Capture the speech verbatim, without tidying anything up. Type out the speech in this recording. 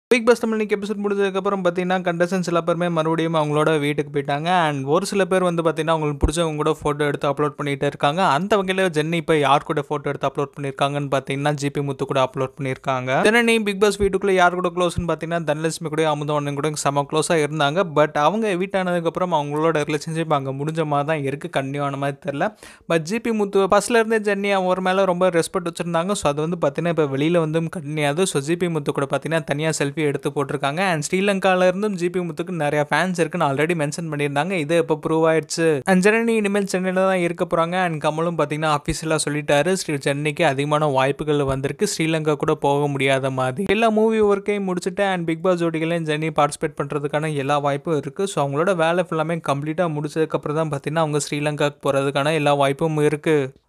Big pass Tamil இன்னைக்கு episode முடிஞ்சதுக்கப்புறம் பார்த்தீங்கன்னா கண்டஸ்டன்ஸ் சில பேருமே மறுபடியும் அவங்களோட வீட்டுக்கு போயிட்டாங்க. அண்ட் ஒரு சில பேர் வந்து பார்த்தீங்கன்னா அவங்களுக்கு பிடிச்சவங்க கூட ஃபோட்டோ எடுத்து அப்லோட் பண்ணிகிட்டே இருக்காங்க. அந்த வகையில் ஜென்னி இப்போ யார் கூட ஃபோட்டோ எடுத்து அப்லோட் பண்ணியிருக்காங்கன்னு பார்த்தீங்கன்னா ஜிபி முத்து கூட அப்லோட் பண்ணியிருக்காங்க. ஜென்னி பிக் பாஸ் வீட்டுக்குள்ளே யார் கூட க்ளோஸ்னு பார்த்தீங்கன்னா தனலட்சுமி கூட அமுதவண்ணன் கூட செம க்ளோஸாக இருந்தாங்க. பட் அவங்க வீட்டானதுக்கப்புறம் அவங்களோட ரிலேஷன்ஷிப் அங்கே முடிஞ்ச மாதிரி தான் இருக்குது. கண்டினியூ ஆன மாதிரி தெரில. பட் ஜிபி முத்து ஃபர்ஸ்ட்ல இருந்தே ஜென்னி அவர் மேலே ரொம்ப ரெஸ்பெக்ட் வச்சுருந்தாங்க. ஸோ அது வந்து பார்த்தீங்கன்னா இப்போ வெளியில் வந்து கண்டினியூ ஆகுது. ஸோ ஜிபி முத்து கூட பார்த்தீங்கன்னா தனியாக செல்ஃபி எடுத்து போட்டிருக்காங்க. அண்ட் ஸ்ரீலங்கால இருந்தும் ஜிபி முத்துக்கு நிறைய ஃபேன்ஸ் இருக்குன்னு ஆல்ரெடி மென்ஷன் பண்ணியிருந்தாங்க. இது இப்போ ப்ரூவ் ஆயிடுச்சு. அண்ட் ஜென்னி இனிமேல் சென்னையில் தான் இருக்க போறாங்க. அண்ட் கமலும் பார்த்தீங்கன்னா அஃபீஷியலாக சொல்லிட்டாரு ஸ்ரீ சென்னைக்கு அதிகமான வாய்ப்புகள் வந்திருக்கு, ஸ்ரீலங்கா கூட போக முடியாத மாதிரி. எல்லா மூவி ஒர்க்கையும் முடிச்சுட்டு அண்ட் பிக் பாஸ் ஜோடிகளையும் ஜென்னி பார்ட்டிசிபேட் பண்ணுறதுக்கான எல்லா வாய்ப்பும் இருக்குது. ஸோ அவங்களோட வேலை ஃபுல்லாமே கம்ப்ளீட்டாக முடிச்சதுக்கப்புறம் தான் பார்த்தீங்கன்னா அவங்க ஸ்ரீலங்காவுக்கு போகிறதுக்கான எல்லா வாய்ப்பும் இருக்குது.